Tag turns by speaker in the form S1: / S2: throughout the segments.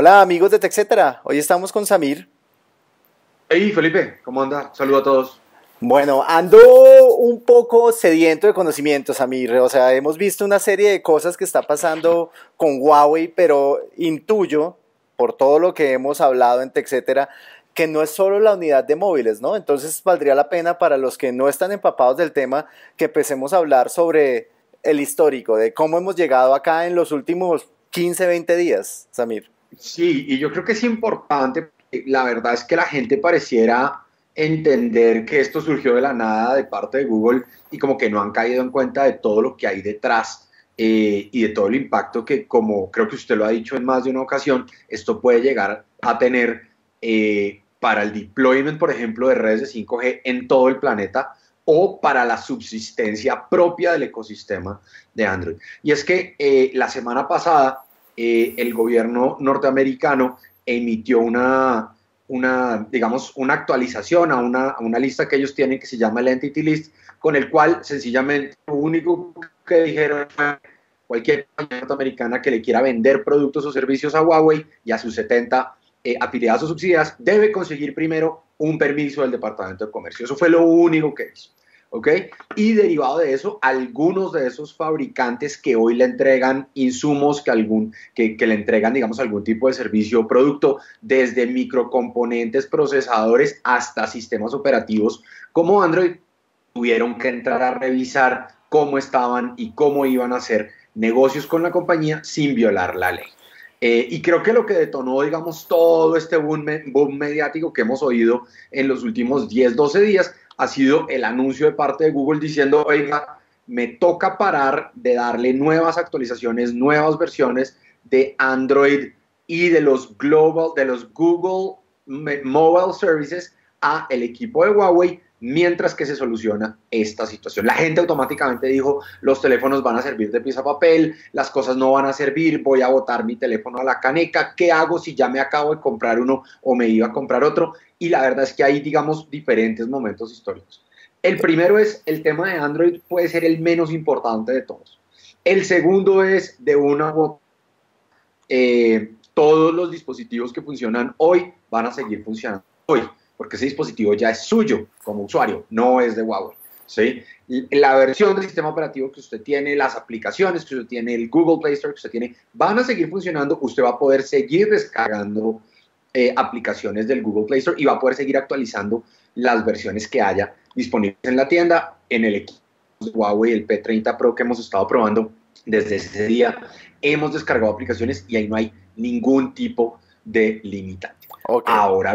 S1: Hola amigos de TechCetera, hoy estamos con Samir.
S2: Hey Felipe, ¿cómo anda? Saludo a todos.
S1: Bueno, ando un poco sediento de conocimientos, Samir. O sea, hemos visto una serie de cosas que está pasando con Huawei, pero intuyo, por todo lo que hemos hablado en TechCetera, que no es solo la unidad de móviles, ¿no? Entonces valdría la pena para los que no están empapados del tema que empecemos a hablar sobre el histórico, de cómo hemos llegado acá en los últimos 15, 20 días, Samir.
S2: Sí, y yo creo que es importante, porque la verdad es que la gente pareciera entender que esto surgió de la nada de parte de Google y como que no han caído en cuenta de todo lo que hay detrás y de todo el impacto que, como creo que usted lo ha dicho en más de una ocasión, esto puede llegar a tener para el deployment, por ejemplo, de redes de 5G en todo el planeta o para la subsistencia propia del ecosistema de Android. Y es que la semana pasada el gobierno norteamericano emitió digamos, una actualización a una lista que ellos tienen que se llama el Entity List, con el cual sencillamente lo único que dijeron fue cualquier compañía norteamericana que le quiera vender productos o servicios a Huawei y a sus 70 afiliadas o subsidiadas debe conseguir primero un permiso del Departamento de Comercio. Eso fue lo único que hizo. ¿Ok? Y derivado de eso, algunos de esos fabricantes que hoy le entregan insumos, que le entregan, digamos, algún tipo de servicio o producto, desde microcomponentes, procesadores, hasta sistemas operativos como Android, tuvieron que entrar a revisar cómo estaban y cómo iban a hacer negocios con la compañía sin violar la ley. Y creo que lo que detonó, digamos, todo este boom mediático que hemos oído en los últimos 10, 12 días ha sido el anuncio de parte de Google diciendo, oiga, me toca parar de darle nuevas actualizaciones, nuevas versiones de Android y de los Google Mobile Services a el equipo de Huawei mientras que se soluciona esta situación. La gente automáticamente dijo, los teléfonos van a servir de pieza papel, las cosas no van a servir, voy a botar mi teléfono a la caneca, ¿qué hago si ya me acabo de comprar uno o me iba a comprar otro? Y la verdad es que hay, digamos, diferentes momentos históricos. El primero es el tema de Android, puede ser el menos importante de todos. El segundo es de una todos los dispositivos que funcionan hoy van a seguir funcionando hoy, porque ese dispositivo ya es suyo como usuario, no es de Huawei. ¿Sí? La versión del sistema operativo que usted tiene, las aplicaciones que usted tiene, el Google Play Store que usted tiene, van a seguir funcionando. Usted va a poder seguir descargando aplicaciones del Google Play Store y va a poder seguir actualizando las versiones que haya disponibles en la tienda, en el equipo de Huawei, el P30 Pro que hemos estado probando desde ese día. Hemos descargado aplicaciones y ahí no hay ningún tipo de limitante.
S1: Ok.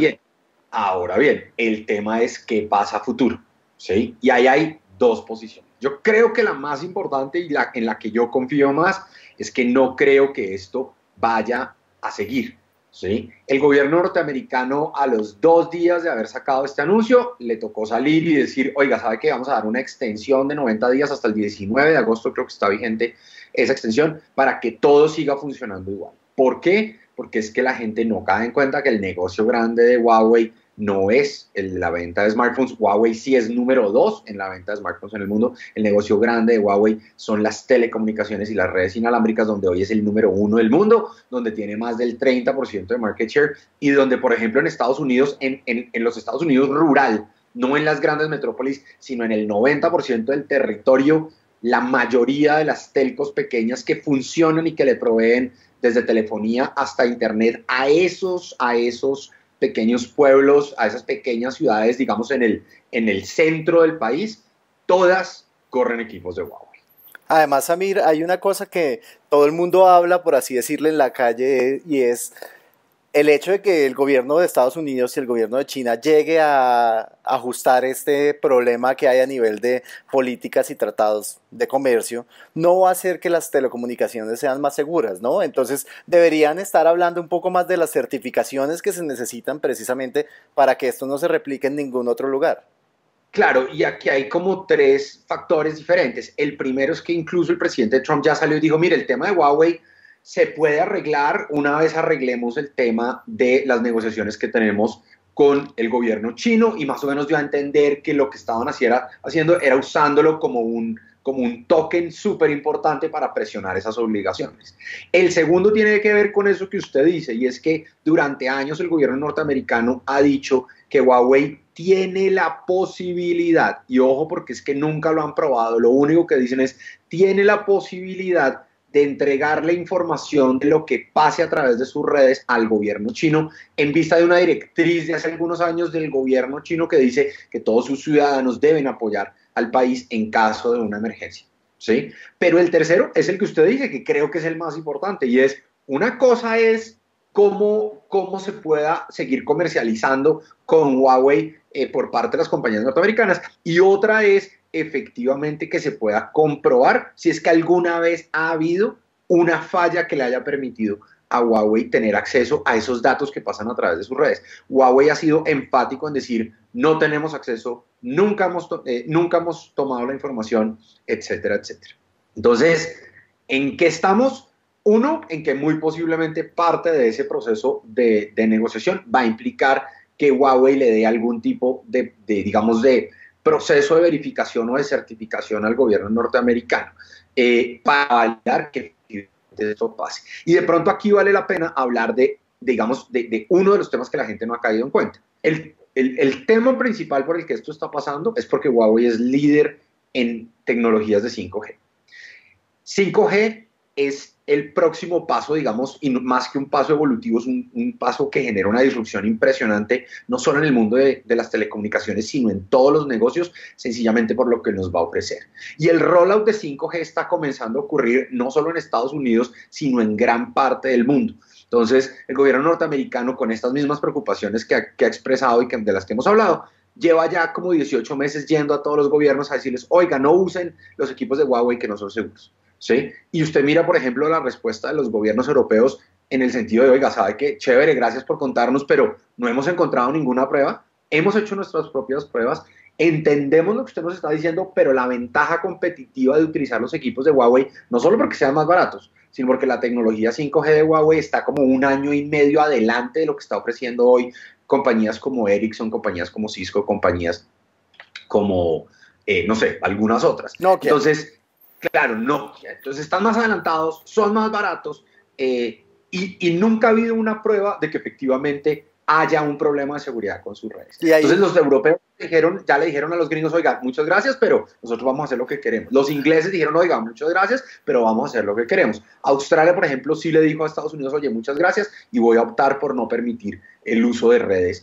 S2: Ahora bien, el tema es qué pasa a futuro, ¿sí? Y ahí hay dos posiciones. Yo creo que la más importante y en la que yo confío más es que no creo que esto vaya a seguir, ¿sí? El gobierno norteamericano a los 2 días de haber sacado este anuncio le tocó salir y decir, oiga, ¿sabe qué? Vamos a dar una extensión de 90 días hasta el 19 de agosto, creo que está vigente esa extensión, para que todo siga funcionando igual. ¿Por qué? Porque es que la gente no cae en cuenta que el negocio grande de Huawei no es la venta de smartphones. Huawei sí es número 2 en la venta de smartphones en el mundo. El negocio grande de Huawei son las telecomunicaciones y las redes inalámbricas, donde hoy es el número 1 del mundo, donde tiene más del 30% de market share y donde, por ejemplo, en Estados Unidos, en los Estados Unidos rural, no en las grandes metrópolis, sino en el 90% del territorio, la mayoría de las telcos pequeñas que funcionan y que le proveen desde telefonía hasta internet a esos pequeños pueblos, a esas pequeñas ciudades, digamos, en el centro del país, todas corren equipos de Huawei.
S1: Además, Samir, hay una cosa que todo el mundo habla, por así decirlo, en la calle y es el hecho de que el gobierno de Estados Unidos y el gobierno de China llegue a ajustar este problema que hay a nivel de políticas y tratados de comercio, no va a hacer que las telecomunicaciones sean más seguras, ¿no? Entonces deberían estar hablando un poco más de las certificaciones que se necesitan precisamente para que esto no se replique en ningún otro lugar.
S2: Claro, y aquí hay como tres factores diferentes. El primero es que incluso el presidente Trump ya salió y dijo, mire, el tema de Huawei se puede arreglar una vez arreglemos el tema de las negociaciones que tenemos con el gobierno chino y más o menos dio a entender que lo que estaban haciendo era usándolo como un token súper importante para presionar esas obligaciones. El segundo tiene que ver con eso que usted dice, y es que durante años el gobierno norteamericano ha dicho que Huawei tiene la posibilidad, y ojo porque es que nunca lo han probado, lo único que dicen es, tiene la posibilidad de entregarle información de lo que pase a través de sus redes al gobierno chino en vista de una directriz de hace algunos años del gobierno chino que dice que todos sus ciudadanos deben apoyar al país en caso de una emergencia, ¿sí? Pero el tercero es el que usted dice, que creo que es el más importante, y es, una cosa es cómo se pueda seguir comercializando con Huawei por parte de las compañías norteamericanas, y otra es efectivamente que se pueda comprobar si es que alguna vez ha habido una falla que le haya permitido a Huawei tener acceso a esos datos que pasan a través de sus redes. Huawei ha sido enfático en decir, no tenemos acceso, nunca hemos tomado la información, etcétera, etcétera. Entonces, ¿en qué estamos? Uno, en que muy posiblemente parte de ese proceso de negociación va a implicar que Huawei le dé algún tipo digamos, de proceso de verificación o de certificación al gobierno norteamericano para validar que esto pase. Y de pronto aquí vale la pena hablar digamos, de uno de los temas que la gente no ha caído en cuenta. El tema principal por el que esto está pasando es porque Huawei es líder en tecnologías de 5G. 5G es el próximo paso, digamos, y más que un paso evolutivo, es un paso que genera una disrupción impresionante, no solo en el mundo de las telecomunicaciones, sino en todos los negocios, sencillamente por lo que nos va a ofrecer. Y el rollout de 5G está comenzando a ocurrir no solo en Estados Unidos, sino en gran parte del mundo. Entonces, el gobierno norteamericano, con estas mismas preocupaciones que ha expresado y de las que hemos hablado, lleva ya como 18 meses yendo a todos los gobiernos a decirles, oiga, no usen los equipos de Huawei que no son seguros. ¿Sí? Y usted mira, por ejemplo, la respuesta de los gobiernos europeos en el sentido de, oiga, sabe que chévere, gracias por contarnos, pero no hemos encontrado ninguna prueba, hemos hecho nuestras propias pruebas, entendemos lo que usted nos está diciendo, pero la ventaja competitiva de utilizar los equipos de Huawei, no solo porque sean más baratos, sino porque la tecnología 5G de Huawei está como 1 año y medio adelante de lo que está ofreciendo hoy compañías como Ericsson, compañías como Cisco, compañías como, no sé, algunas otras.
S1: Nokia.
S2: Entonces, claro, no. Entonces están más adelantados, son más baratos y nunca ha habido una prueba de que efectivamente haya un problema de seguridad con sus redes. Entonces los europeos ya le dijeron a los gringos, oiga, muchas gracias, pero nosotros vamos a hacer lo que queremos. Los ingleses dijeron, oiga, muchas gracias, pero vamos a hacer lo que queremos. Australia, por ejemplo, sí le dijo a Estados Unidos, oye, muchas gracias, y voy a optar por no permitir el uso de redes,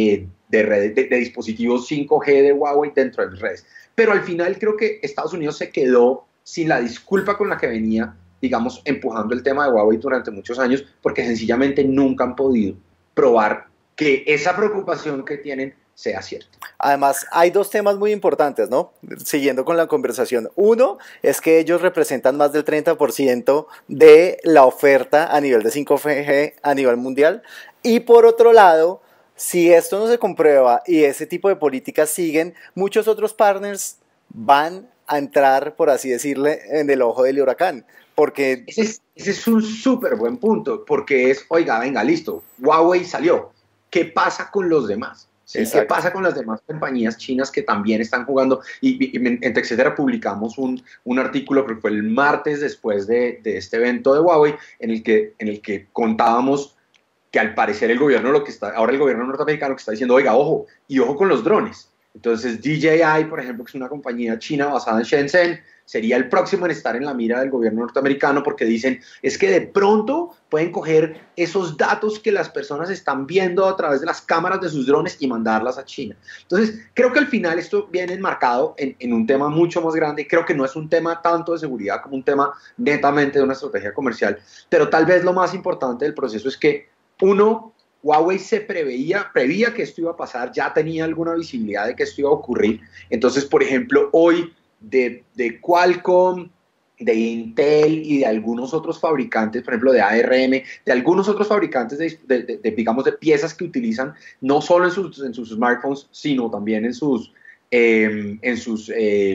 S2: de dispositivos 5G de Huawei dentro de mis redes. Pero al final creo que Estados Unidos se quedó sin la disculpa con la que venía, digamos, empujando el tema de Huawei durante muchos años, porque sencillamente nunca han podido probar que esa preocupación que tienen sea cierta.
S1: Además, hay dos temas muy importantes, ¿no? Siguiendo con la conversación. Uno es que ellos representan más del 30% de la oferta a nivel de 5G a nivel mundial. Y por otro lado, si esto no se comprueba y ese tipo de políticas siguen, muchos otros partners van a entrar, por así decirle, en el ojo del huracán. Porque
S2: ese es un súper buen punto, porque es, oiga, venga, listo, Huawei salió. ¿Qué pasa con los demás? ¿Sí? ¿Qué pasa con las demás compañías chinas que también están jugando? Y en TechCetera publicamos un artículo, creo que fue el martes después de este evento de Huawei, en el que contábamos que al parecer ahora el gobierno norteamericano que está diciendo, oiga, ojo, y ojo con los drones. Entonces DJI, por ejemplo, que es una compañía china basada en Shenzhen, sería el próximo en estar en la mira del gobierno norteamericano porque dicen, es que de pronto pueden coger esos datos que las personas están viendo a través de las cámaras de sus drones y mandarlas a China. Entonces, creo que al final esto viene enmarcado en un tema mucho más grande. Creo que no es un tema tanto de seguridad como un tema netamente de una estrategia comercial, pero tal vez lo más importante del proceso es que, uno, Huawei prevía que esto iba a pasar, ya tenía alguna visibilidad de que esto iba a ocurrir. Entonces, por ejemplo, hoy de Qualcomm, de Intel y de algunos otros fabricantes, por ejemplo de ARM, de algunos otros fabricantes digamos, de piezas que utilizan no solo en sus smartphones, sino también en sus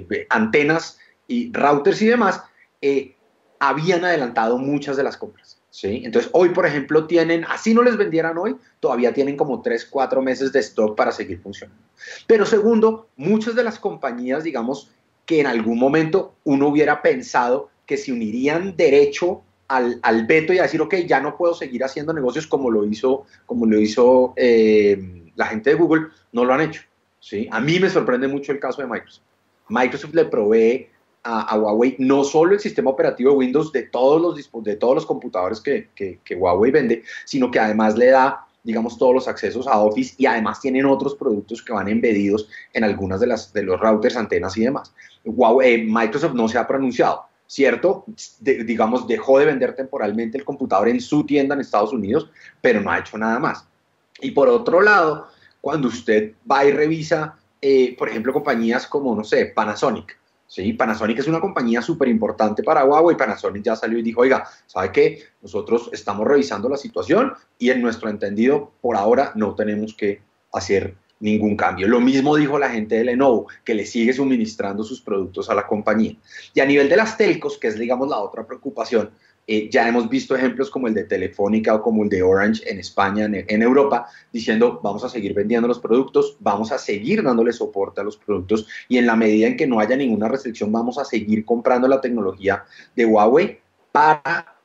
S2: antenas y routers y demás, habían adelantado muchas de las compras. ¿sí? Entonces, hoy, por ejemplo, tienen, así no les vendieran hoy, todavía tienen como 3, 4 meses de stock para seguir funcionando. Pero segundo, muchas de las compañías, digamos, que en algún momento uno hubiera pensado que se unirían derecho al veto y a decir, ok, ya no puedo seguir haciendo negocios como lo hizo la gente de Google, no lo han hecho. ¿Sí? A mí me sorprende mucho el caso de Microsoft. Microsoft le provee a Huawei no solo el sistema operativo de Windows de todos los computadores que Huawei vende, sino que además le da, digamos, todos los accesos a Office y además tienen otros productos que van embedidos en algunas de los routers, antenas y demás. Microsoft no se ha pronunciado, ¿cierto? Digamos, dejó de vender temporalmente el computador en su tienda en Estados Unidos, pero no ha hecho nada más. Y por otro lado, cuando usted va y revisa, por ejemplo, compañías como, no sé, Panasonic, ¿sí? Panasonic es una compañía súper importante para Huawei. Panasonic ya salió y dijo, oiga, ¿sabe qué? Nosotros estamos revisando la situación y en nuestro entendido, por ahora, no tenemos que hacer ningún cambio. Lo mismo dijo la gente de Lenovo, que le sigue suministrando sus productos a la compañía. Y a nivel de las telcos, que es, digamos, la otra preocupación, ya hemos visto ejemplos como el de Telefónica o como el de Orange en España, en Europa, diciendo vamos a seguir vendiendo los productos, vamos a seguir dándole soporte a los productos y en la medida en que no haya ninguna restricción vamos a seguir comprando la tecnología de Huawei para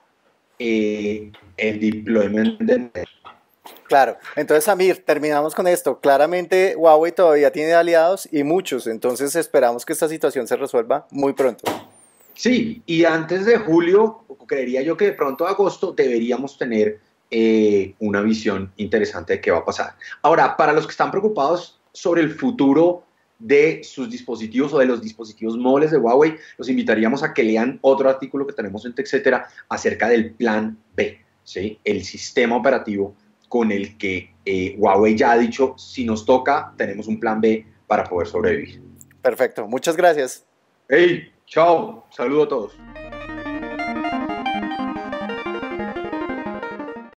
S2: el deployment de...
S1: Claro, entonces Samir, terminamos con esto. Claramente Huawei todavía tiene aliados y muchos, entonces esperamos que esta situación se resuelva muy pronto.
S2: Sí, y antes de julio, creería yo que de pronto a agosto deberíamos tener una visión interesante de qué va a pasar. Ahora, para los que están preocupados sobre el futuro de sus dispositivos o de los dispositivos móviles de Huawei, los invitaríamos a que lean otro artículo que tenemos en TechCetera acerca del plan B, ¿sí? El sistema operativo con el que Huawei ya ha dicho, si nos toca, tenemos un plan B para poder sobrevivir.
S1: Perfecto, muchas gracias.
S2: Hey, chao, saludo a todos.